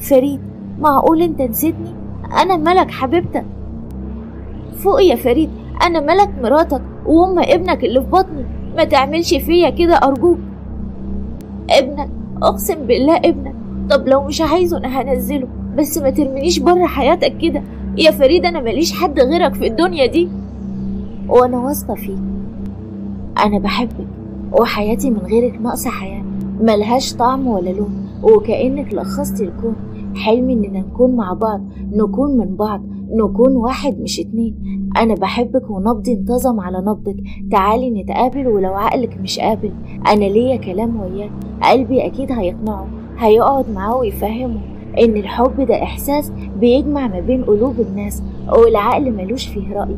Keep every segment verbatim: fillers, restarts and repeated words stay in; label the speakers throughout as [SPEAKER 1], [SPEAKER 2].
[SPEAKER 1] فريد، معقول انت نسيتني؟ انا ملك حبيبتك. فوق يا فريد، انا ملك مراتك وام ابنك اللي في بطني، ما تعملش فيا كده ارجوك. ابنك، اقسم بالله ابنك. طب لو مش عايزه انا هنزله، بس ما ترمينيش بره حياتك كده يا فريد، انا ماليش حد غيرك في الدنيا دي، وانا واثقه فيك. انا بحبك، وحياتي من غيرك ناقصه حياه ملهاش طعم ولا لون، وكأنك لخصتي الكون. حلمي اننا نكون مع بعض، نكون من بعض، نكون واحد مش اتنين. انا بحبك ونبضي انتظم على نبضك. تعالي نتقابل ولو عقلك مش قابل، انا ليا كلام وياك، قلبي اكيد هيقنعه، هيقعد معاه ويفهمه ان الحب ده احساس بيجمع ما بين قلوب الناس، والعقل ملوش فيه رأي.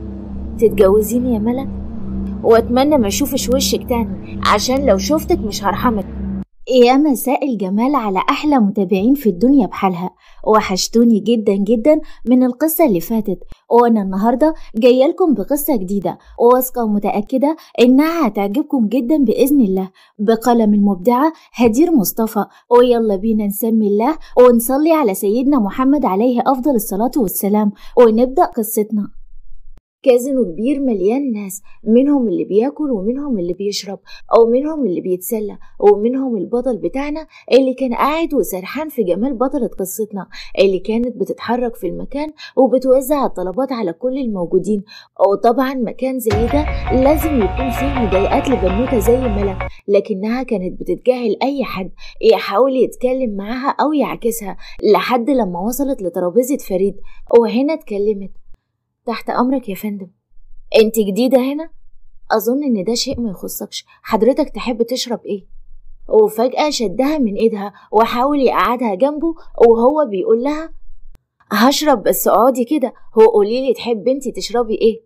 [SPEAKER 1] تتجوزيني يا ملك؟ واتمنى ما اشوفش وشك تاني، عشان لو شفتك مش هرحمك. يا مساء الجمال على احلى متابعين في الدنيا بحالها. وحشتوني جدا جدا من القصة اللي فاتت، وانا النهاردة جاية لكم بقصة جديدة، وواثقة ومتأكدة انها هتعجبكم جدا بإذن الله، بقلم المبدعة هدير مصطفى. ويلا بينا نسمي الله ونصلي على سيدنا محمد عليه افضل الصلاة والسلام، ونبدأ قصتنا. كازينو كبير مليان ناس، منهم اللي بياكل ومنهم اللي بيشرب، او منهم اللي بيتسلى، ومنهم البطل بتاعنا اللي كان قاعد وسرحان في جمال بطلة قصتنا اللي كانت بتتحرك في المكان وبتوزع الطلبات على كل الموجودين. وطبعا مكان زي ده لازم يكون فيه مضايقات لبنوتة زي ملك، لكنها كانت بتتجاهل اي حد يحاول يتكلم معاها او يعكسها، لحد لما وصلت لترابيزة فريد. وهنا اتكلمت. تحت أمرك يا فندم. أنت جديدة هنا؟ أظن إن ده شيء ما يخصكش، حضرتك تحب تشرب إيه؟ وفجأة شدها من إيدها وحاول يقعدها جنبه، وهو بيقول لها هشرب بس اقعدي كده، هو قوليلي تحب أنت تشربي إيه؟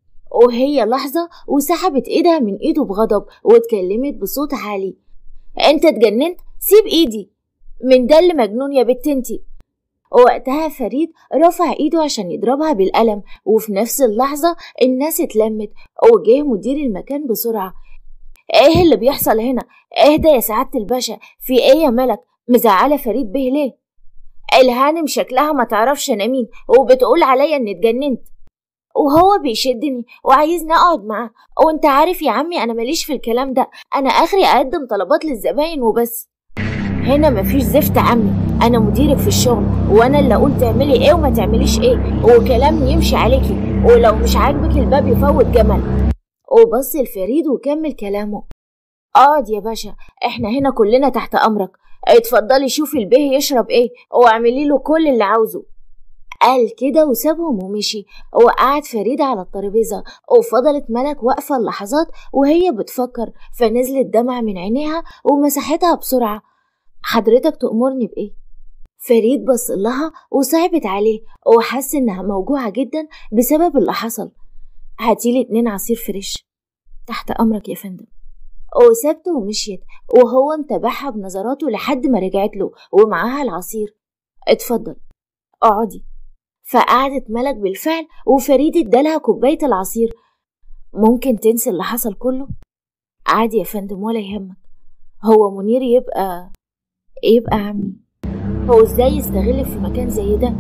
[SPEAKER 1] وهي لحظة وسحبت إيدها من إيده بغضب واتكلمت بصوت عالي. أنت اتجننت؟ سيب إيدي، من ده اللي مجنون يا بنت أنتي. ووقتها فريد رفع ايده عشان يضربها بالقلم، وفي نفس اللحظة الناس اتلمت وجه مدير المكان بسرعة. ايه اللي بيحصل هنا؟ اهدى يا سعادة الباشا، في ايه يا ملك؟ مزعلة فريد بيه ليه؟ الهانم شكلها ما تعرفش انا مين، وبتقول عليا اني اتجننت، وهو بيشدني وعايزني اقعد معاه، وانت عارف يا عمي انا ماليش في الكلام ده، انا اخري اقدم طلبات للزباين وبس. هنا مفيش زفت عمي، انا مديرك في الشغل، وانا اللي اقول تعملي ايه وما تعمليش ايه، وكلام يمشي عليكي، ولو مش عاجبك الباب يفوت جمل. وبص لفريد وكمل كلامه. اقعد يا باشا، احنا هنا كلنا تحت امرك، اتفضلي شوفي البيه يشرب ايه واعملي له كل اللي عاوزه. قال كده وسابهم ومشي، وقعد فريد على الترابيزه، وفضلت ملك واقفه لحظات وهي بتفكر، فنزلت دمع من عينيها ومسحتها بسرعه. حضرتك تأمرني بإيه؟ فريد بص لها وصعبت عليه، وحس إنها موجوعة جدا بسبب اللي حصل. هاتيلي اتنين عصير فريش. تحت أمرك يا فندم. وسابته ومشيت، وهو انتبهها بنظراته لحد ما رجعت له ومعاها العصير. اتفضل اقعدي. فقعدت ملك بالفعل، وفريد ادالها كوباية العصير. ممكن تنسي اللي حصل كله؟ عادي يا فندم ولا يهمك. هو منير يبقى يبقى عمي، هو ازاي يستغلك في مكان زي ده؟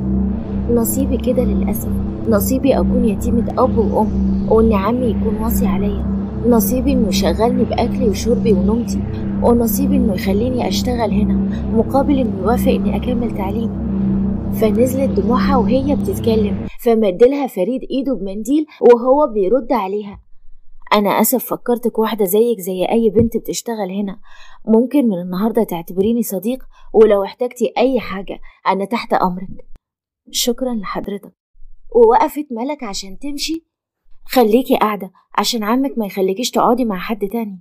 [SPEAKER 1] نصيبي كده للأسف، نصيبي أكون يتيمة أب وأم، وإن عمي يكون واصي عليا، نصيبي إنه يشغلني بأكلي وشربي ونومتي، ونصيبي إنه يخليني أشتغل هنا مقابل إنه يوافق إني أكمل تعليمي. فنزلت دموعها وهي بتتكلم، فمدلها فريد إيده بمنديل وهو بيرد عليها. أنا أسف فكرتك واحدة زيك زي أي بنت بتشتغل هنا، ممكن من النهاردة تعتبريني صديق، ولو احتجتي أي حاجة أنا تحت أمرك. شكرا لحضرتك. ووقفت ملك عشان تمشي. خليكي قاعدة عشان عمك ما يخليكيش تقعدي مع حد تاني،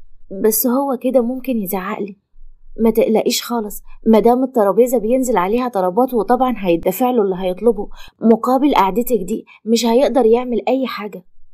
[SPEAKER 1] بس هو كده ممكن يزعقلي. ما تقلقيش خالص، مدام الترابيزة بينزل عليها طلبات وطبعا هيدفع له اللي هيطلبه مقابل قعدتك دي، مش هيقدر يعمل أي حاجة.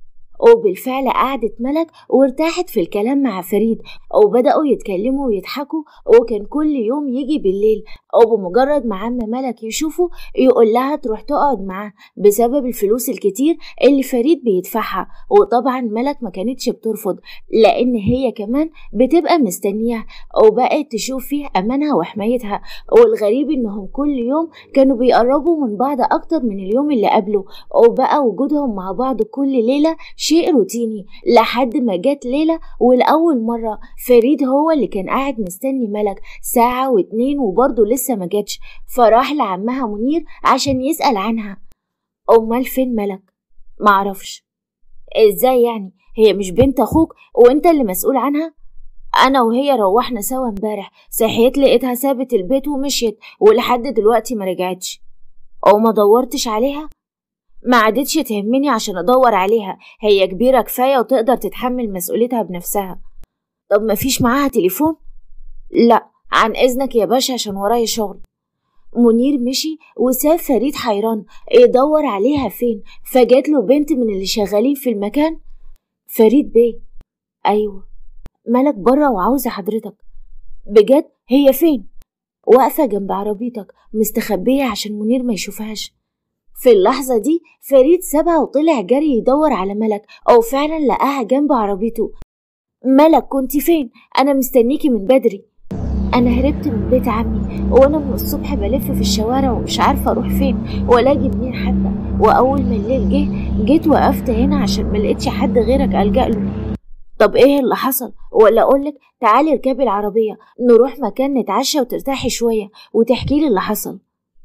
[SPEAKER 1] وبالفعل قعدت ملك وارتاحت في الكلام مع فريد، وبدأوا يتكلموا ويضحكوا، وكان كل يوم يجي بالليل، وبمجرد ما عم ملك يشوفه يقول لها تروح تقعد معاه بسبب الفلوس الكتير اللي فريد بيدفعها. وطبعا ملك ما كانتش بترفض لأن هي كمان بتبقى مستنياه، وبقت تشوف فيه أمانها وحمايتها. والغريب إنهم كل يوم كانوا بيقربوا من بعض أكتر من اليوم اللي قبله، وبقى وجودهم مع بعض كل ليلة شيء روتيني، لحد ما جت ليلة والأول مرة فريد هو اللي كان قاعد مستني ملك ساعة واتنين وبرضه لسه ما جاتش، فراح لعمها منير عشان يسأل عنها. أمال فين ملك؟ معرفش. ازاي يعني؟ هي مش بنت أخوك وانت اللي مسؤول عنها؟ أنا وهي روحنا سوا امبارح، صحيت لقيتها سابت البيت ومشيت ولحد دلوقتي ما رجعتش. أو ما دورتش عليها؟ ما عادتش تهمني عشان ادور عليها، هي كبيرة كفاية وتقدر تتحمل مسؤوليتها بنفسها. طب ما فيش معاها تليفون؟ لا، عن اذنك يا باشا عشان ورايا شغل. منير مشي وساب فريد حيران يدور عليها فين، فجات له بنت من اللي شغالين في المكان. فريد بيه. ايوه ملك بره وعاوزة حضرتك. بجد؟ هي فين؟ واقفة جنب عربيتك مستخبية عشان منير ما يشوفهاش. في اللحظة دي فريد سابها وطلع جري يدور على ملك، أو فعلا لقاها جنب عربيته. ملك كنتي فين؟ أنا مستنيكي من بدري. أنا هربت من بيت عمي وأنا من الصبح بلف في الشوارع ومش عارفة أروح فين ولا أجي منين حتى، وأول ما الليل جه جيت وقفت هنا عشان ملقتش حد غيرك ألجأ له. طب إيه اللي حصل؟ ولا أقولك تعالي اركبي العربية نروح مكان نتعشى وترتاحي شوية وتحكيلي اللي حصل.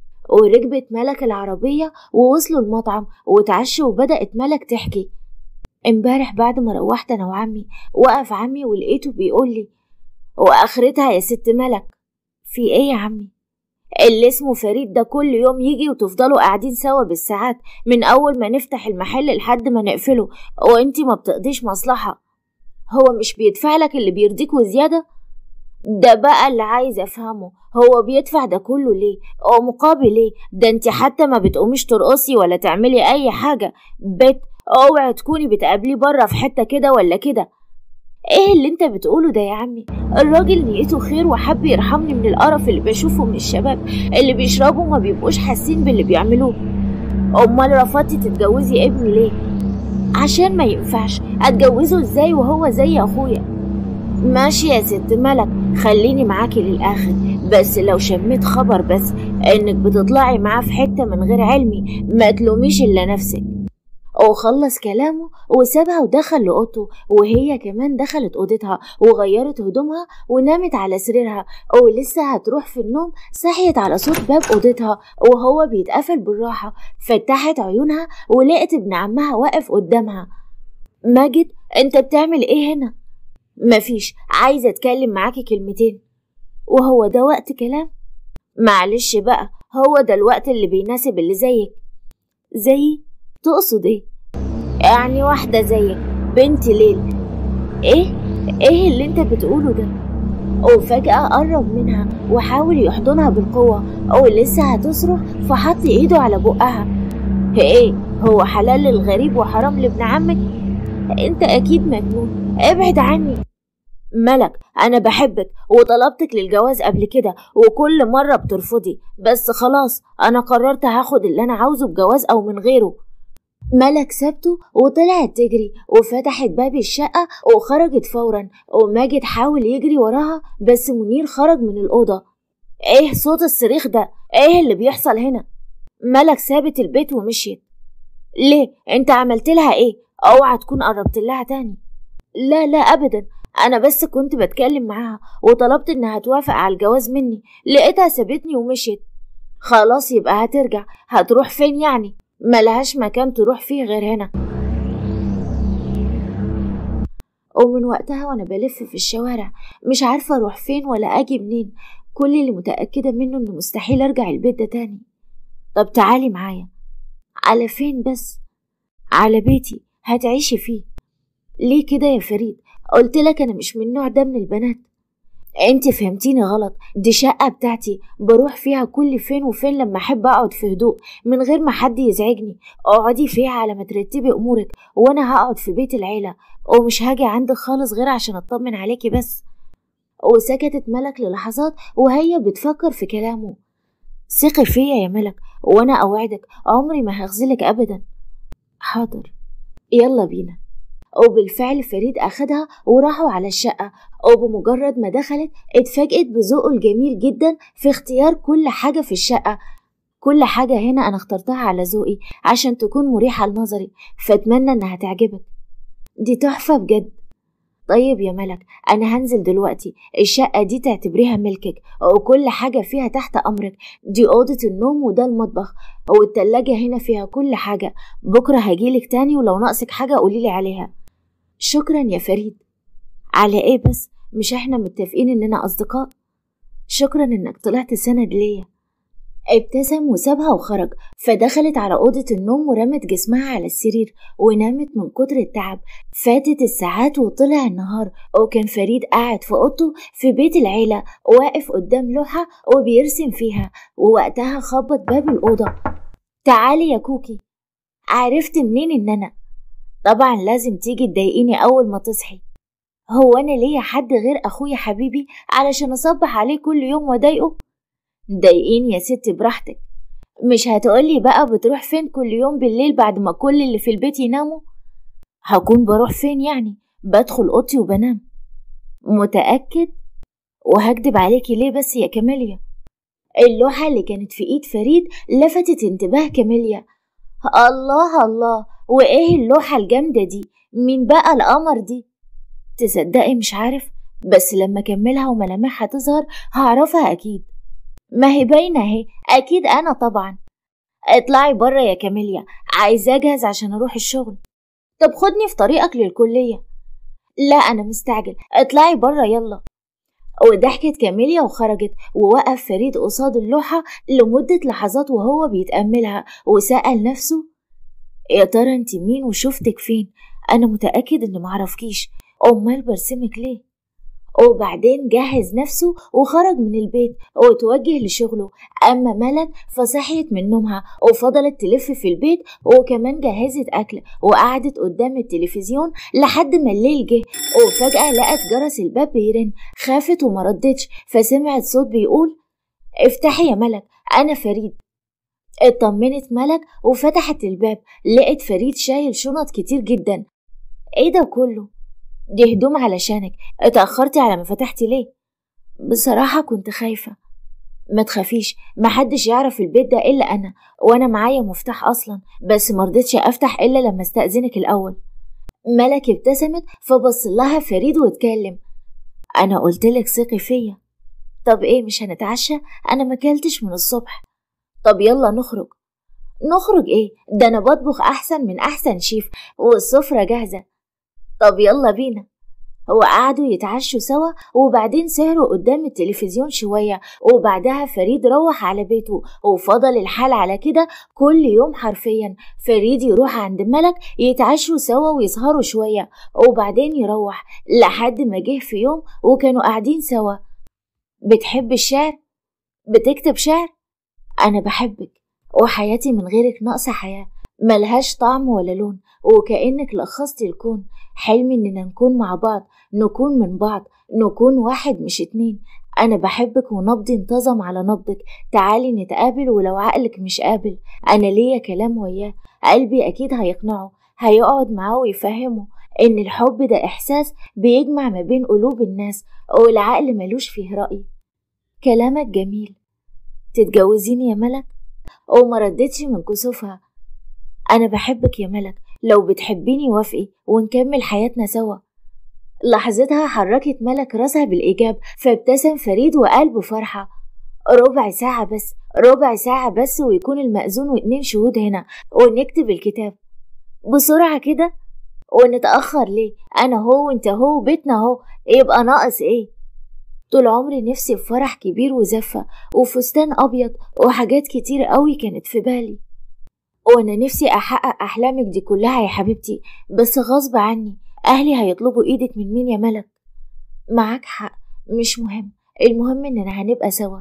[SPEAKER 1] وركبت ملك العربية ووصلوا المطعم وتعشوا، وبدأت ملك تحكي. امبارح بعد ما روحت أنا وعمي وقف عمي ولقيته بيقولي وآخرتها يا ست ملك. في ايه يا عمي؟ اللي اسمه فريد ده كل يوم يجي وتفضلوا قاعدين سوا بالساعات من أول ما نفتح المحل لحد ما نقفله، وانتي ما بتقضيش مصلحة. هو مش بيدفع لك اللي بيرضيك وزيادة؟ ده بقى اللي عايز افهمه، هو بيدفع ده كله ليه؟ او مقابل ايه؟ ده انت حتى ما بتقوميش ترقصي ولا تعملي اي حاجة. بت اوعي تكوني بتقابليه بره في حتة كده ولا كده. ايه اللي انت بتقوله ده يا عمي؟ الراجل نيته خير وحب يرحمني من القرف اللي بشوفه من الشباب اللي بيشربوا ما بيبقوش حاسين باللي بيعملوه. امال رفضتي تتجوزي ابني ليه؟ عشان ما ينفعش. اتجوزه ازاي وهو زي اخويا؟ ماشي يا ست ملك، خليني معاكي للآخر، بس لو شميت خبر بس انك بتطلعي معاه في حتة من غير علمي ما تلوميش الا نفسك. وخلص كلامه وسابها ودخل لأوضته، وهي كمان دخلت أوضتها وغيرت هدومها ونامت على سريرها، ولسه هتروح في النوم صحيت على صوت باب أوضتها وهو بيتقفل بالراحة. فتحت عيونها ولقت ابن عمها واقف قدامها. ماجد، انت بتعمل ايه هنا؟ مفيش، عايزة اتكلم معاكي كلمتين. وهو ده وقت كلام؟ معلش بقى، هو ده الوقت اللي بيناسب اللي زيك. زيي؟ تقصد ايه؟ يعني واحدة زيك بنت ليل. ايه؟ ايه اللي انت بتقوله ده؟ وفجأة قرب منها وحاول يحضنها بالقوة، ولسه هتصرخ فحط ايده على بقها. ايه؟ هو حلال للغريب وحرام لابن عمك؟ انت اكيد مجنون، ابعد عني. ملك، انا بحبك وطلبتك للجواز قبل كده وكل مرة بترفضي، بس خلاص انا قررت هاخد اللي انا عاوزه بجواز او من غيره. ملك سابته وطلعت تجري وفتحت باب الشقة وخرجت فورا، وماجد حاول يجري وراها بس منير خرج من الأوضة. ايه صوت الصريخ ده؟ ايه اللي بيحصل هنا؟ ملك سابت البيت ومشيت. ليه؟ انت عملت لها ايه؟ اوعى تكون قربت لها تاني. لا لا ابدا، انا بس كنت بتكلم معاها وطلبت انها توافق على الجواز مني، لقيتها سابتني ومشيت. خلاص يبقى هترجع. هتروح فين يعني؟ ملهاش مكان تروح فيه غير هنا. ومن وقتها وانا بلف في الشوارع مش عارفة اروح فين ولا اجي منين. كل اللي متأكدة منه انه مستحيل ارجع البيت ده تاني. طب تعالي معايا. على فين بس؟ على بيتي هتعيشي فيه. ليه كده يا فريد؟ قلت لك انا مش من النوع ده من البنات. انت فهمتيني غلط، دي شقة بتاعتي بروح فيها كل فين وفين لما احب اقعد في هدوء من غير ما حد يزعجني. اقعدي فيها على ما ترتبي امورك، وانا هقعد في بيت العيلة ومش هاجي عندك خالص غير عشان اطمن عليكي بس. وسكتت ملك للحظات وهي بتفكر في كلامه. ثقي فيا يا ملك، وانا اوعدك عمري ما هخذلك ابدا. حاضر، يلا بينا. وبالفعل فريد أخدها وراحوا على الشقة، وبمجرد ما دخلت اتفاجئت بذوقه الجميل جدا في اختيار كل حاجة في الشقة. كل حاجة هنا أنا اخترتها على ذوقي عشان تكون مريحة لنظري، فأتمنى إنها تعجبك. دي تحفة بجد. طيب يا ملك، أنا هنزل دلوقتي، الشقة دي تعتبريها ملكك وكل حاجة فيها تحت أمرك. دي أوضة النوم وده المطبخ والتلاجة هنا فيها كل حاجة. بكرة هجيلك تاني ولو ناقصك حاجة قوليلي عليها. شكرا يا فريد. على ايه بس؟ مش احنا متفقين اننا اصدقاء؟ شكرا انك طلعت سند ليا. ابتسم وسابها وخرج، فدخلت على أوضة النوم ورمت جسمها على السرير ونامت من كتر التعب. فاتت الساعات وطلع النهار، وكان فريد قاعد في أوضته في بيت العيلة واقف قدام لوحة وبيرسم فيها. ووقتها خبط باب الأوضة. تعالي يا كوكي. عرفت منين ان انا؟ طبعا لازم تيجي تضايقيني أول ما تصحي. هو أنا ليا حد غير أخويا حبيبي علشان أصبح عليه كل يوم وضايقه؟ ضايقيني يا ستي براحتك. مش هتقولي بقى بتروح فين كل يوم بالليل بعد ما كل اللي في البيت يناموا؟ هكون بروح فين يعني؟ بدخل أوضتي وبنام. متأكد؟ وهكدب عليكي ليه بس يا كاميليا؟ اللوحة اللي كانت في إيد فريد لفتت انتباه كاميليا. الله الله، وإيه اللوحة الجامدة دي؟ مين بقى القمر دي؟ تصدقي مش عارف، بس لما كملها وملامحها تظهر هعرفها أكيد. ما هي باينة اهي، أكيد أنا طبعا. اطلعي برا يا كاميليا، عايزة أجهز عشان أروح الشغل. طب خدني في طريقك للكلية. لا أنا مستعجل، اطلعي برا يلا. وضحكت كاميليا وخرجت، ووقف فريد قصاد اللوحة لمدة لحظات وهو بيتأملها وسأل نفسه: يا ترى انت مين وشفتك فين؟ أنا متأكد إني معرفكيش، أمال برسمك ليه؟ وبعدين جهز نفسه وخرج من البيت وتوجه لشغله. أما ملك فصحيت من نومها وفضلت تلف في البيت، وكمان جهزت أكل وقعدت قدام التلفزيون لحد ما الليل جه. وفجأة لقت جرس الباب بيرن، خافت ومردتش، فسمعت صوت بيقول: افتحي يا ملك، أنا فريد. اطمنت ملك وفتحت الباب، لقت فريد شايل شنط كتير جدا. ايه ده كله؟ دي هدوم علشانك، اتأخرتي على ما فتحتي ليه؟ بصراحة كنت خايفة. ما تخافيش، محدش يعرف البيت ده إلا أنا، وأنا معايا مفتاح أصلا، بس مرضتش أفتح إلا لما استأذنك الأول. ملك ابتسمت فبص لها فريد واتكلم: أنا قلتلك ثقي فيا. طب إيه، مش هنتعشى؟ أنا مكلتش من الصبح. طب يلا نخرج. نخرج إيه؟ ده أنا بطبخ أحسن من أحسن شيف والسفرة جاهزة. طب يلا بينا. هو قعدوا يتعشوا سوا وبعدين سهروا قدام التلفزيون شوية، وبعدها فريد روح على بيته، وفضل الحال على كده كل يوم حرفيا. فريد يروح عند ملك يتعشوا سوا ويسهروا شوية، وبعدين يروح لحد ما جه في يوم وكانوا قاعدين سوا. بتحب الشعر؟ بتكتب شعر؟ أنا بحبك، وحياتي من غيرك ناقصة حياة، ملهاش طعم ولا لون، وكأنك لخصتي الكون. حلمي إننا نكون مع بعض، نكون من بعض، نكون واحد مش اتنين. أنا بحبك ونبضي انتظم على نبضك. تعالي نتقابل ولو عقلك مش قابل، أنا ليا كلام وياه، قلبي أكيد هيقنعه، هيقعد معاه ويفهمه إن الحب ده إحساس بيجمع ما بين قلوب الناس، والعقل ملوش فيه رأي. كلامك جميل. تتجوزيني يا ملك؟ وما ردتش من كسوفها. أنا بحبك يا ملك، لو بتحبيني وافقي ونكمل حياتنا سوا. لحظتها حركت ملك راسها بالإيجاب، فابتسم فريد وقال بفرحة: ربع ساعة بس، ربع ساعة بس ويكون المأذون واتنين شهود هنا ونكتب الكتاب. بسرعة كده؟ ونتأخر ليه؟ أنا هو وانت هو بيتنا هو، يبقى ناقص ايه؟ طول عمري نفسي بفرح كبير وزفة وفستان أبيض وحاجات كتير قوي كانت في بالي، وانا نفسي احقق احلامك دي كلها يا حبيبتي، بس غصب عني. اهلي هيطلبوا ايدك من مين يا ملك؟ معاك حق، مش مهم، المهم اننا هنبقى سوا.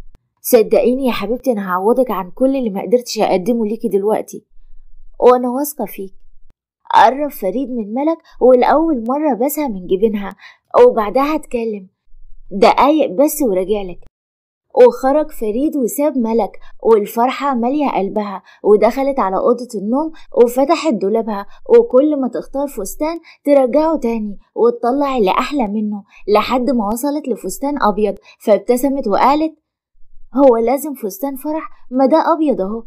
[SPEAKER 1] صدقيني يا حبيبتي انا هعوضك عن كل اللي ما قدرتش اقدمه ليكي دلوقتي، وانا واثقه فيك. قرب فريد من ملك والاول مره بسها من جبينها وبعدها اتكلم. دقايق بس وراجعلك. وخرج فريد وساب ملك والفرحة مالية قلبها، ودخلت على أوضة النوم وفتحت دولابها، وكل ما تختار فستان ترجعه تاني وتطلع اللي أحلى منه لحد ما وصلت لفستان أبيض، فابتسمت وقالت هو لازم فستان فرح، ما ده أبيض أهو.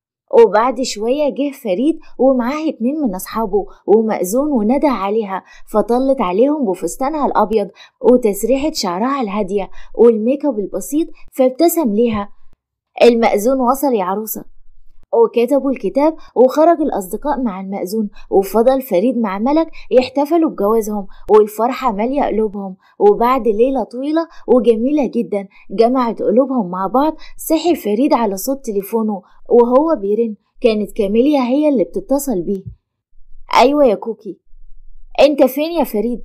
[SPEAKER 1] وبعد شوية جه فريد ومعاه اتنين من أصحابه ومأذون وندى عليها، فطلت عليهم بفستانها الأبيض وتسريحة شعرها الهادية والميك اب البسيط، فابتسم ليها. المأذون وصل يا عروسة، وكتبوا الكتاب وخرج الأصدقاء مع المأذون، وفضل فريد مع ملك يحتفلوا بجوازهم والفرحة مالية قلوبهم. وبعد ليلة طويلة وجميلة جدا جمعت قلوبهم مع بعض، صحي فريد على صوت تليفونه وهو بيرن. كانت كاميليا هي اللي بتتصل بيه. أيوة يا كوكي، انت فين يا فريد؟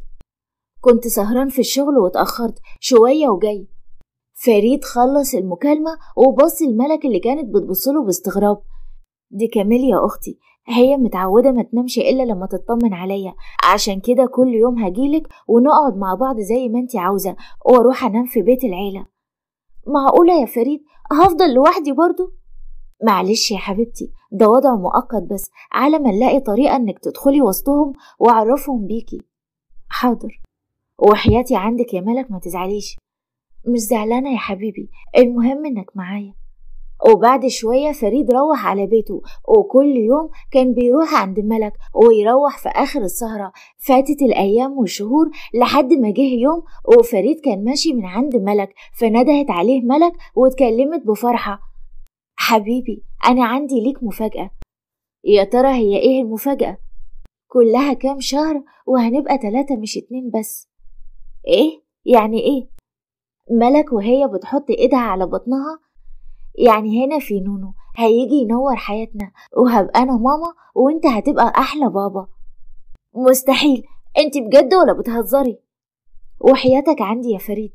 [SPEAKER 1] كنت سهران في الشغل واتأخرت شوية وجاي. فريد خلص المكالمة وبص الملك اللي كانت بتبصله باستغراب. دي كاميليا أختي، هي متعودة ما تنامش إلا لما تطمن عليا، عشان كده كل يوم هجيلك ونقعد مع بعض زي ما انتي عاوزة، واروح انام في بيت العيلة. معقولة يا فريد هفضل لوحدي برضو؟ معلش يا حبيبتي، ده وضع مؤقت بس على ما نلاقي طريقة انك تدخلي وسطهم وعرفهم بيكي. حاضر، وحياتي عندك يا ملك ما تزعليش. مش زعلانة يا حبيبي، المهم انك معايا. وبعد شوية فريد روح على بيته، وكل يوم كان بيروح عند ملك ويروح في آخر السهرة. فاتت الأيام والشهور لحد ما جه يوم وفريد كان ماشي من عند ملك، فندهت عليه ملك واتكلمت بفرحة. حبيبي أنا عندي ليك مفاجأة. يا ترى هي إيه المفاجأة؟ كلها كام شهر وهنبقى تلاتة مش اتنين بس. إيه؟ يعني إيه؟ ملك وهي بتحط إيدها على بطنها، يعني هنا في نونو هيجي ينور حياتنا، وهبقى أنا ماما وانت هتبقى أحلى بابا. مستحيل، انت بجد ولا بتهزري؟ وحياتك عندي يا فريد.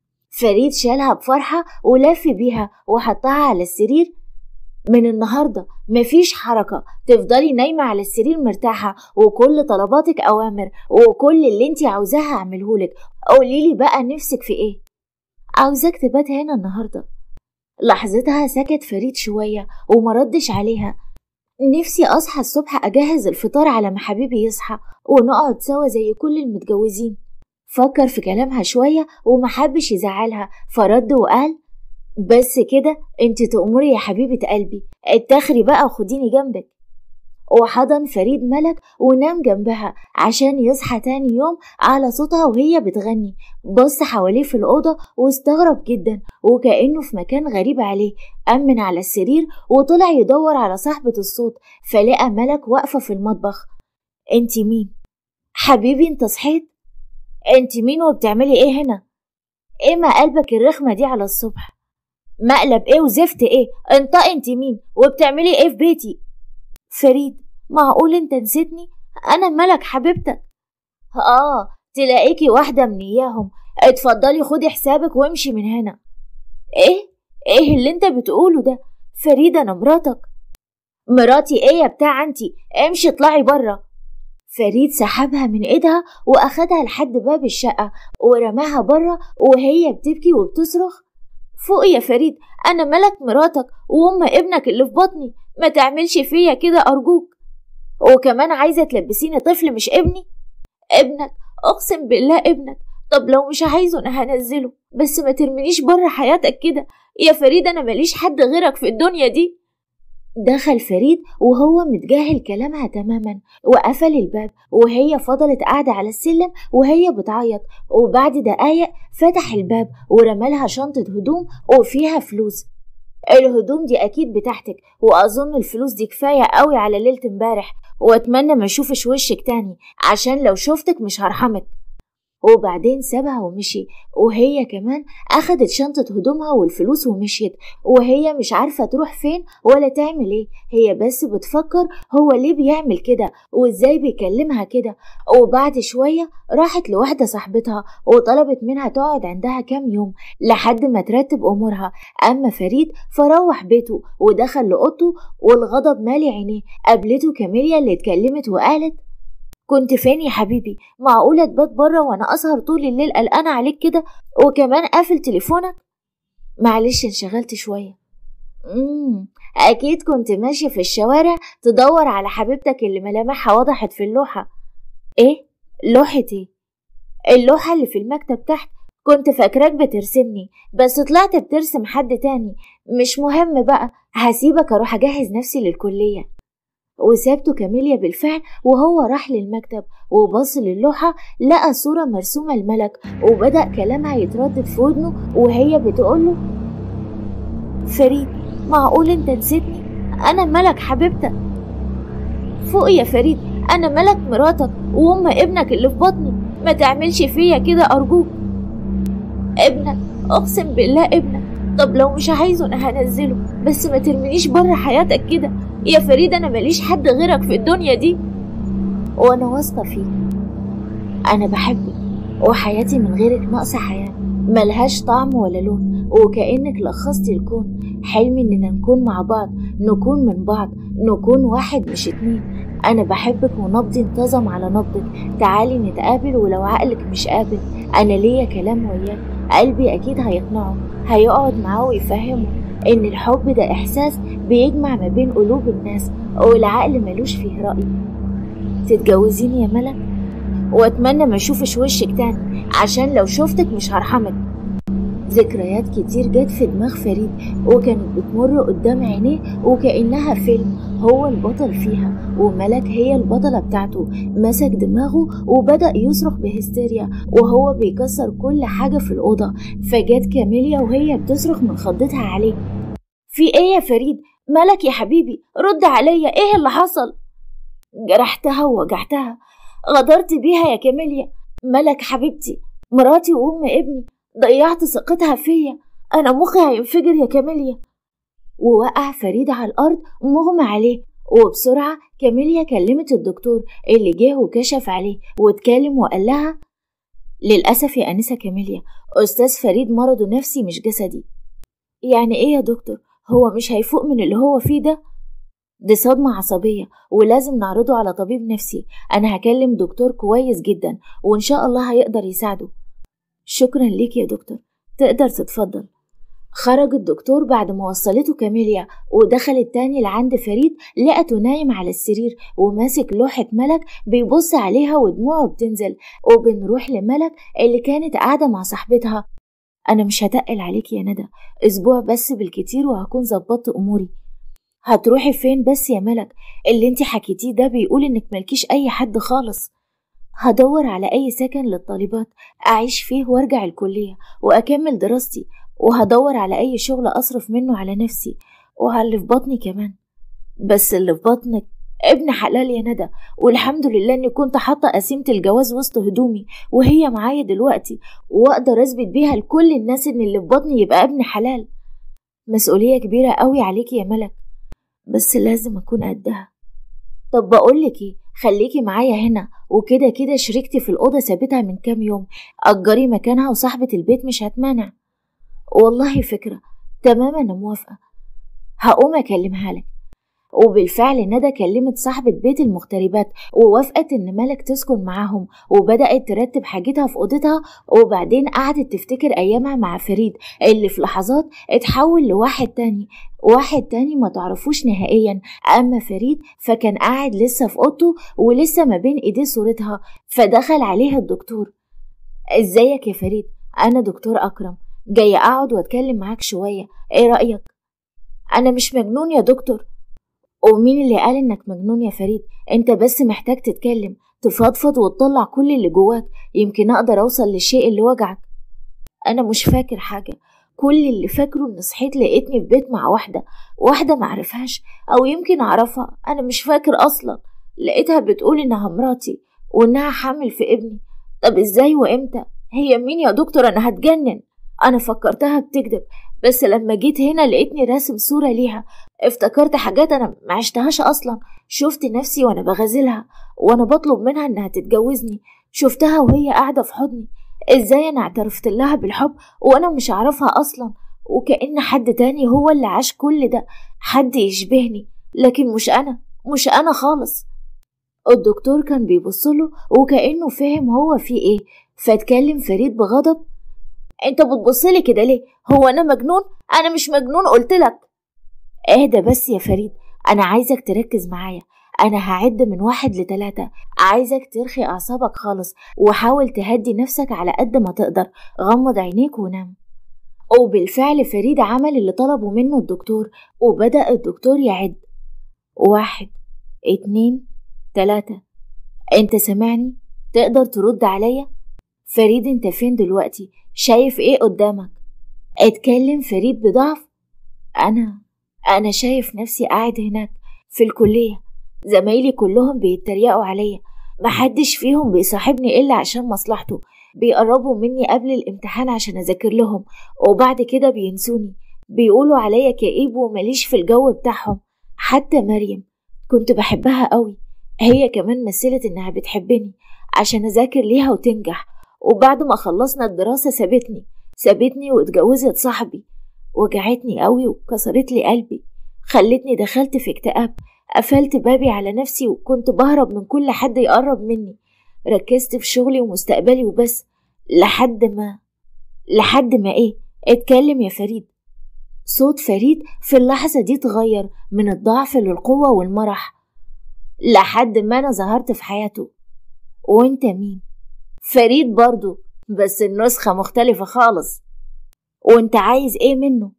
[SPEAKER 1] فريد شالها بفرحة ولف بيها وحطها على السرير. من النهاردة مفيش حركة، تفضلي نايمة على السرير مرتاحة، وكل طلباتك أوامر، وكل اللي انت عاوزاها أعملهولك. قوليلي بقى نفسك في ايه؟ عاوزاك تبات هنا النهاردة. لحظتها سكت فريد شوية ومردش عليها. نفسي أصحى الصبح أجهز الفطار على ما حبيبي يصحى ونقعد سوا زي كل المتجوزين. فكر في كلامها شوية ومحبش يزعلها، فرد وقال بس كده انت تأمري يا حبيبة قلبي، اتخري بقى وخديني جنبك. وحضن فريد ملك ونام جنبها عشان يصحى تاني يوم على صوتها وهي بتغني. بص حواليه في الأوضة واستغرب جدا وكأنه في مكان غريب عليه. أمن على السرير وطلع يدور على صاحبة الصوت، فلقى ملك واقفة في المطبخ. انت مين؟ حبيبي انت صحيت؟ انت مين وبتعملي ايه هنا؟ ايه ما قلبك الرخمة دي على الصبح؟ مقلب ايه وزفت ايه؟ انطقي انت مين وبتعملي ايه في بيتي؟ فريد، معقول انت نسيتني؟ انا ملك حبيبتك. اه تلاقيكي واحدة من اياهم، اتفضلي خدي حسابك وامشي من هنا. ايه ايه اللي انت بتقوله ده؟ فريد انا مراتك. مراتي ايه يا بتاع انتي؟ امشي اطلعي برا. فريد سحبها من ايدها واخدها لحد باب الشقة ورماها برا وهي بتبكي وبتصرخ. فوق يا فريد، انا ملك مراتك وام ابنك اللي في بطني، ما تعملش فيا كده ارجوك. وكمان عايزة تلبسيني طفل مش ابني؟ ابنك، اقسم بالله ابنك. طب لو مش عايزه انا هنزله، بس ما ترمينيش بره حياتك كده يا فريد، انا ماليش حد غيرك في الدنيا دي. دخل فريد وهو متجاهل كلامها تماما وقفل الباب، وهي فضلت قاعدة على السلم وهي بتعيط. وبعد دقايق فتح الباب ورمالها شنطة هدوم وفيها فلوس. الهدوم دي اكيد بتاعتك، واظن الفلوس دي كفاية قوي على ليلة امبارح، واتمنى ما اشوفش وشك تاني عشان لو شفتك مش هرحمك. وبعدين سابها ومشي، وهي كمان أخدت شنطة هدومها والفلوس ومشيت، وهي مش عارفة تروح فين ولا تعمل ايه. هي بس بتفكر هو ليه بيعمل كده وازاي بيكلمها كده. وبعد شوية راحت لواحدة صاحبتها وطلبت منها تقعد عندها كام يوم لحد ما ترتب أمورها. أما فريد فروح بيته ودخل لأوضته والغضب مالي عينيه. قابلته كاميليا اللي اتكلمت وقالت: كنت فين يا حبيبي؟ معقولة تبات بره وانا اسهر طول الليل قلقانة عليك كده وكمان قافل تليفونك؟ معلش انشغلت شوية. امم اكيد كنت ماشي في الشوارع تدور على حبيبتك اللي ملامحها وضحت في اللوحة. ايه؟ لوحة ايه؟ اللوحة اللي في المكتب تحت. كنت فاكراك بترسمني بس طلعت بترسم حد تاني. مش مهم بقى، هسيبك اروح اجهز نفسي للكلية. وسابته كاميليا بالفعل وهو راح للمكتب وبص للوحة، لقى صورة مرسومة الملك وبدأ كلامها يتردد في ودنه وهي بتقوله: فريد، معقول انت نسيتني؟ انا ملك حبيبتك. فوق يا فريد، انا ملك مراتك وام ابنك اللي في بطني، ما تعملش فيا كده ارجوك. ابنك؟ اقسم بالله ابنك. طب لو مش عايزه انا هنزله، بس ما ترمينيش بره حياتك كده يا فريد. انا ماليش حد غيرك في الدنيا دي وانا واثقه فيك. انا بحبك وحياتي من غيرك ناقصه حياه ملهاش طعم ولا لون، وكأنك لخصتي الكون. حلمي اننا نكون مع بعض، نكون من بعض، نكون واحد مش اتنين. انا بحبك ونبضي انتظم على نبضك. تعالي نتقابل ولو عقلك مش قابل. انا ليا كلام وياك، قلبي اكيد هيقنعه، هيقعد معاه ويفهمه ان الحب ده احساس بيجمع ما بين قلوب الناس والعقل ملوش فيه رأي. تتجوزيني يا ملك؟ واتمنى ما اشوفش وشك تاني عشان لو شفتك مش هرحمك. ذكريات كتير جت في دماغ فريد وكانت بتمر قدام عينيه وكأنها فيلم هو البطل فيها وملك هي البطلة بتاعته. مسك دماغه وبدأ يصرخ بهستيريا وهو بيكسر كل حاجة في الأوضة. فجت كاميليا وهي بتصرخ من خضتها عليه: في ايه يا فريد؟ ملك يا حبيبي، رد عليا، ايه اللي حصل؟ جرحتها ووجعتها، غدرت بيها يا كاميليا. ملك حبيبتي، مراتي وام ابني، ضيعت ثقتها فيا. انا مخي هينفجر يا كاميليا. ووقع فريد على الارض مغمى عليه. وبسرعة كاميليا كلمت الدكتور اللي جه وكشف عليه واتكلم وقال لها: للأسف يا أنسة كاميليا، أستاذ فريد مرضه نفسي مش جسدي. يعني إيه يا دكتور؟ هو مش هيفوق من اللي هو فيه ده؟ دي صدمة عصبية ولازم نعرضه على طبيب نفسي. أنا هكلم دكتور كويس جدا وإن شاء الله هيقدر يساعده. شكرا ليك يا دكتور، تقدر تتفضل. خرج الدكتور بعد ما وصلته كاميليا ودخلت تاني لعند فريد. لقته نايم على السرير وماسك لوحة ملك بيبص عليها ودموعه بتنزل. وبنروح لملك اللي كانت قاعدة مع صاحبتها. أنا مش هتقل عليك يا ندى، أسبوع بس بالكتير وهكون ظبطت أموري. هتروحي فين بس يا ملك؟ اللي انتي حكيتيه ده بيقول انك ملكيش أي حد خالص. هدور على أي سكن للطالبات أعيش فيه وارجع الكلية وأكمل دراستي، وهدور على أي شغل أصرف منه على نفسي وعلى اللي في بطني كمان. بس اللي في بطنك ابن حلال يا ندى، والحمد لله اني كنت حاطة قسيمة الجواز وسط هدومي وهي معايا دلوقتي، واقدر اثبت بيها لكل الناس ان اللي في بطني يبقى ابن حلال. مسؤولية كبيرة قوي عليكي يا ملك، بس لازم اكون قدها. طب بقولك ايه، خليكي معايا هنا، وكده كده شريكتي في الأوضة سابتها من كام يوم، أجري مكانها وصاحبة البيت مش هتمانع. والله فكرة، تمام أنا موافقة، هقوم أكلمها لك. وبالفعل ندى كلمت صاحبة بيت المغتربات ووافقت إن ملك تسكن معاهم، وبدأت ترتب حاجتها في أوضتها. وبعدين قعدت تفتكر أيامها مع فريد اللي في لحظات اتحول لواحد تاني، واحد تاني ما تعرفوش نهائيا. أما فريد فكان قاعد لسه في أوضته ولسه ما بين إيديه صورتها. فدخل عليها الدكتور: ازيك يا فريد؟ أنا دكتور أكرم، جاي أقعد وأتكلم معاك شوية، إيه رأيك؟ أنا مش مجنون يا دكتور. ومين اللي قال إنك مجنون يا فريد؟ أنت بس محتاج تتكلم، تفضفض وتطلع كل اللي جواك، يمكن أقدر أوصل للشيء اللي وجعك. أنا مش فاكر حاجة، كل اللي فاكره إن صحيت لقيتني في بيت مع واحدة واحدة معرفهاش أو يمكن أعرفها، أنا مش فاكر أصلا. لقيتها بتقول إنها مراتي وإنها حامل في ابني. طب ازاي وامتى؟ هي مين يا دكتور؟ انا هتجنن. انا فكرتها بتكذب، بس لما جيت هنا لقيتني راسم صورة ليها، افتكرت حاجات انا ما عشتهاش اصلا. شفت نفسي وانا بغازلها وانا بطلب منها انها تتجوزني، شفتها وهي قاعدة في حضني. ازاي انا اعترفت لها بالحب وانا مش عارفها اصلا، وكأن حد تاني هو اللي عاش كل ده، حد يشبهني، لكن مش انا، مش انا خالص. الدكتور كان بيبصله وكأنه فاهم هو في ايه، فاتكلم فريد بغضب. انت بتبصلي كده ليه؟ هو انا مجنون؟ انا مش مجنون قلتلك. اهدى بس يا فريد، انا عايزك تركز معايا. انا هعد من واحد لتلاتة، عايزك ترخي اعصابك خالص وحاول تهدي نفسك على قد ما تقدر. غمض عينيك ونام. وبالفعل فريد عمل اللي طلبه منه الدكتور، وبدأ الدكتور يعد. واحد، اتنين، تلاتة. انت سامعني؟ تقدر ترد عليا؟ فريد انت فين دلوقتي؟ شايف ايه قدامك؟ اتكلم فريد بضعف. انا انا شايف نفسي قاعد هناك في الكلية، زمايلي كلهم بيتريقوا عليا، محدش فيهم بيصاحبني الا عشان مصلحته، بيقربوا مني قبل الامتحان عشان اذاكر لهم، وبعد كده بينسوني، بيقولوا عليا كئيب ومليش في الجو بتاعهم. حتى مريم كنت بحبها قوي، هي كمان مثلت انها بتحبني عشان اذاكر ليها وتنجح، وبعد ما خلصنا الدراسة سابتني سابتني واتجوزت صاحبي. وجعتني قوي وكسرت لي قلبي، خلتني دخلت في اكتئاب، قفلت بابي على نفسي وكنت بهرب من كل حد يقرب مني. ركزت في شغلي ومستقبلي وبس، لحد ما لحد ما ايه؟ اتكلم يا فريد. صوت فريد في اللحظة دي اتغير من الضعف للقوة والمرح. لحد ما انا ظهرت في حياته. وانت مين؟ فريد برضو، بس النسخة مختلفة خالص. وانت عايز ايه منه؟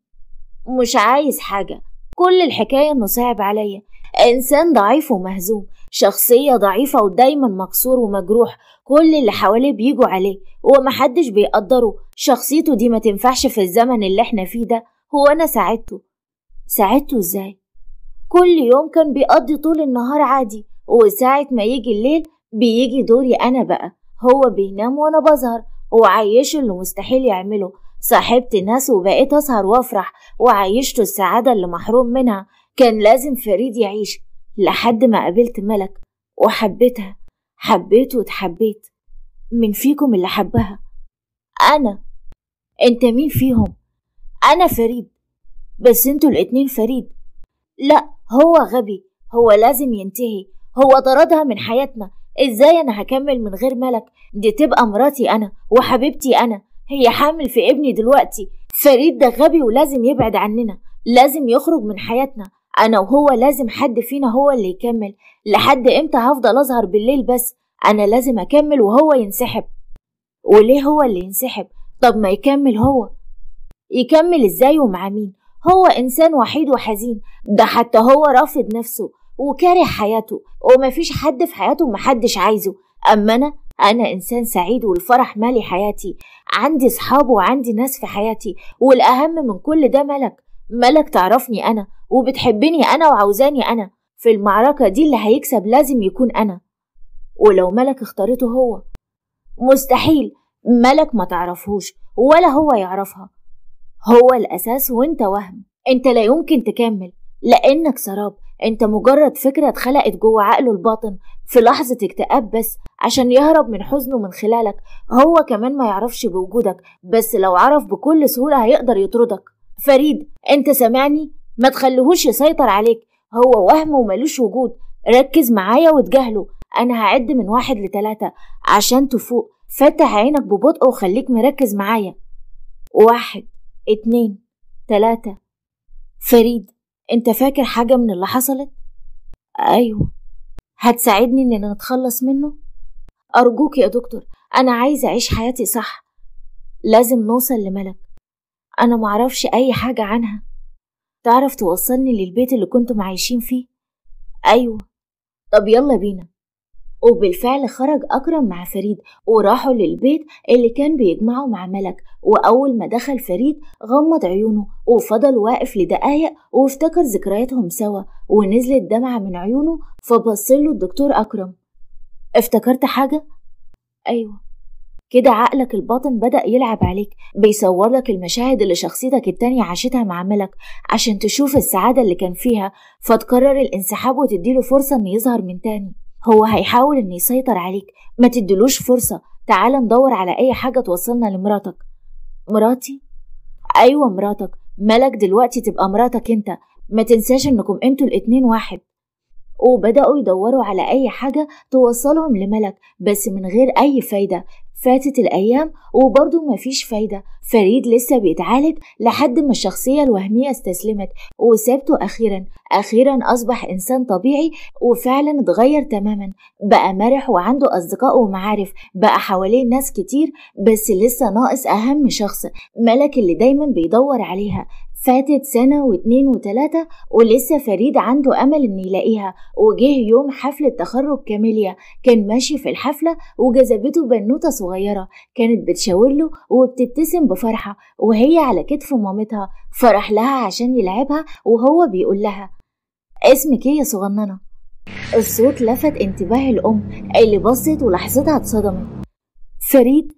[SPEAKER 1] مش عايز حاجة، كل الحكاية انه صعب عليا، انسان ضعيف ومهزوم، شخصية ضعيفة ودايما مكسور ومجروح، كل اللي حواليه بيجوا عليه ومحدش بيقدره، شخصيته دي ما تنفعش في الزمن اللي احنا فيه ده. هو انا ساعدته ساعدته ازاي؟ كل يوم كان بيقضي طول النهار عادي، وساعة ما يجي الليل بيجي دوري انا بقى، هو بينام وانا بظهر وعيشه اللي مستحيل يعمله. صاحبت ناس وبقيت اسهر وافرح وعيشته السعادة اللي محروم منها. كان لازم فريد يعيش، لحد ما قابلت ملك وحبيتها، حبيت واتحبيت. من فيكم اللي حبها؟ انا. انت مين فيهم؟ انا فريد، بس انتوا الاتنين فريد. لا، هو غبي، هو لازم ينتهي، هو طردها من حياتنا. ازاي انا هكمل من غير ملك؟ دي تبقى مراتي انا وحبيبتي انا، هي حامل في ابني دلوقتي. فريد ده غبي ولازم يبعد عننا، لازم يخرج من حياتنا. انا وهو لازم حد فينا هو اللي يكمل. لحد امتى هفضل اظهر بالليل بس؟ انا لازم اكمل وهو ينسحب. وليه هو اللي ينسحب؟ طب ما يكمل هو. يكمل ازاي ومع مين؟ هو انسان وحيد وحزين، ده حتى هو رافض نفسه وكاره حياته، ومفيش حد في حياته محدش عايزه. اما انا انا انسان سعيد والفرح مالي حياتي، عندي صحاب وعندي ناس في حياتي، والاهم من كل ده ملك. ملك تعرفني انا وبتحبني انا وعاوزاني انا. في المعركة دي اللي هيكسب لازم يكون انا. ولو ملك اختارته هو، مستحيل. ملك ما تعرفهوش ولا هو يعرفها، هو الأساس وانت وهم. انت لا يمكن تكمل لأنك سراب، انت مجرد فكرة اتخلقت جوه عقله الباطن في لحظة اكتئاب بس عشان يهرب من حزنه من خلالك. هو كمان ما يعرفش بوجودك، بس لو عرف بكل سهولة هيقدر يطردك. فريد انت سامعني؟ ما تخليهوش يسيطر عليك، هو وهم وملوش وجود. ركز معايا وتجاهله. انا هعد من واحد لتلاتة عشان تفوق. فتح عينك ببطء وخليك مركز معايا. واحد، اتنين، تلاتة. فريد انت فاكر حاجة من اللي حصلت؟ ايوه. هتساعدني اننا نتخلص منه؟ ارجوك يا دكتور، انا عايزة اعيش حياتي صح. لازم نوصل لملك، انا معرفش اي حاجة عنها. تعرف توصلني للبيت اللي كنتم عايشين فيه؟ ايوه. طب يلا بينا. وبالفعل خرج أكرم مع فريد وراحوا للبيت اللي كان بيجمعه مع ملك. وأول ما دخل فريد غمض عيونه وفضل واقف لدقايق وافتكر ذكرياتهم سوا، ونزلت دمعة من عيونه. فبصله الدكتور أكرم. افتكرت حاجة؟ أيوة، كده عقلك الباطن بدأ يلعب عليك، بيصور لك المشاهد اللي شخصيتك التانية عاشتها مع ملك عشان تشوف السعادة اللي كان فيها، فتقرر الانسحاب وتديله فرصة انه يظهر من تاني. هو هيحاول انه يسيطر عليك، ما تدلوش فرصة. تعال ندور على اي حاجة توصلنا لمراتك. مراتي؟ ايوه مراتك، ملك دلوقتي تبقى مراتك انت، ما تنساش انكم انتوا الاتنين واحد. وبدأوا يدوروا على اي حاجة توصلهم لملك، بس من غير اي فايدة. فاتت الأيام وبرضه مفيش فايدة. فريد لسه بيتعالج لحد ما الشخصية الوهمية استسلمت وسابته. أخيرا أخيرا أصبح إنسان طبيعي، وفعلا اتغير تماما، بقى مرح وعنده أصدقاء ومعارف، بقى حواليه ناس كتير، بس لسه ناقص أهم شخص، ملك اللي دايما بيدور عليها. فاتت سنة واتنين وتلاتة ولسه فريد عنده أمل إن يلاقيها. وجه يوم حفلة تخرج كاميليا، كان ماشي في الحفلة وجذبته بنوتة صغيرة كانت بتشاورله وبتبتسم بفرحة وهي على كتف مامتها. فرح لها عشان يلعبها وهو بيقول لها اسمك ايه يا صغننة؟ الصوت لفت انتباه الأم اللي بصت ولحظتها اتصدمت. فريد؟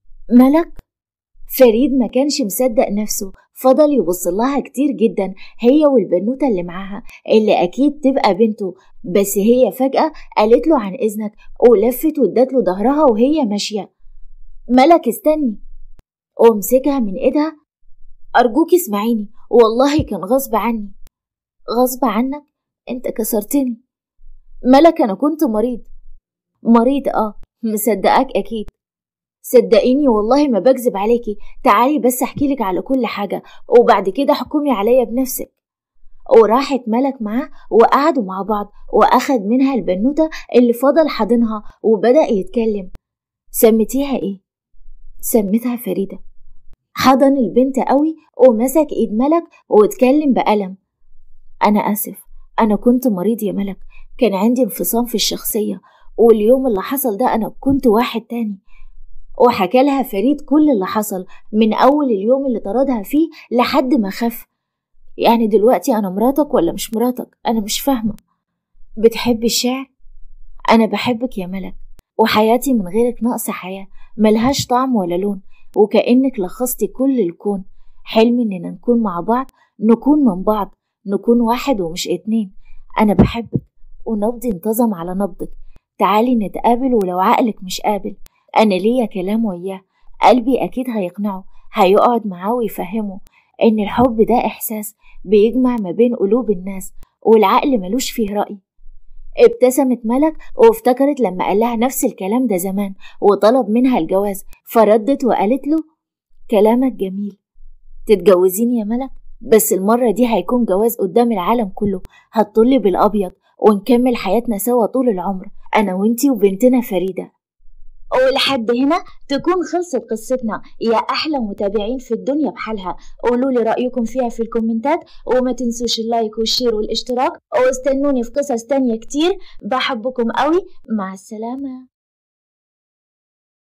[SPEAKER 1] ملك؟ فريد ما كانش مصدق نفسه، فضل يبص لها كتير جدا، هي والبنوتة اللي معاها اللي أكيد تبقى بنته. بس هي فجأة قالت له عن إذنك ولفت وادت له ظهرها وهي ماشية. ملك استني، ومسكها من إيدها. أرجوك اسمعيني، والله كان غصب عني. غصب عنك؟ أنت كسرتني. ملك أنا كنت مريض. مريض؟ آه مصدقاك أكيد. صدقيني والله ما بكذب عليكي، تعالي بس احكيلك على كل حاجة وبعد كده حكمي عليا بنفسك. وراحت ملك معاه وقعدوا مع بعض، واخد منها البنوتة اللي فضل حضنها وبدأ يتكلم. سميتيها ايه؟ سميتها فريدة. حضن البنت قوي ومسك ايد ملك واتكلم بألم. انا اسف، انا كنت مريض يا ملك، كان عندي انفصام في الشخصية، واليوم اللي حصل ده انا كنت واحد تاني. وحكى لها فريد كل اللي حصل من أول اليوم اللي طردها فيه لحد ما خف. يعني دلوقتي أنا مراتك ولا مش مراتك؟ أنا مش فاهمة. بتحبي الشعر؟ أنا بحبك يا ملك، وحياتي من غيرك ناقصة حياة، ملهاش طعم ولا لون، وكأنك لخصتي كل الكون. حلمي إننا نكون مع بعض، نكون من بعض، نكون واحد ومش اتنين. أنا بحبك، ونبضي انتظم على نبضك. تعالي نتقابل ولو عقلك مش قابل، أنا ليا كلام وياه، قلبي أكيد هيقنعه، هيقعد معاه ويفهمه إن الحب ده إحساس بيجمع ما بين قلوب الناس، والعقل ملوش فيه رأي. ابتسمت ملك وافتكرت لما قالها نفس الكلام ده زمان وطلب منها الجواز، فردت وقالت له كلامك جميل. تتجوزيني يا ملك؟ بس المرة دي هيكون جواز قدام العالم كله، هتطلي بالأبيض ونكمل حياتنا سوا طول العمر، أنا وإنتي وبنتنا فريدة. ولحد هنا تكون خلصت قصتنا يا أحلى متابعين في الدنيا بحالها. قولوا لي رأيكم فيها في الكومنتات، وما تنسوش اللايك والشير والاشتراك، واستنوني في قصص تانية كتير. بحبكم قوي، مع السلامة.